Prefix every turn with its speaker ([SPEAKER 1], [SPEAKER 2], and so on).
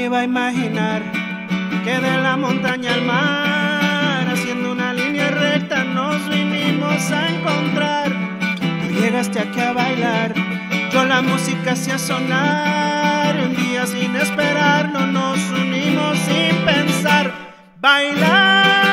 [SPEAKER 1] iba a imaginar que de la montaña al mar, haciendo una línea recta, nos vinimos a encontrar. Tú llegaste aquí a bailar, yo la música hacía sonar. Un día sin esperar, no nos unimos sin pensar. Bailar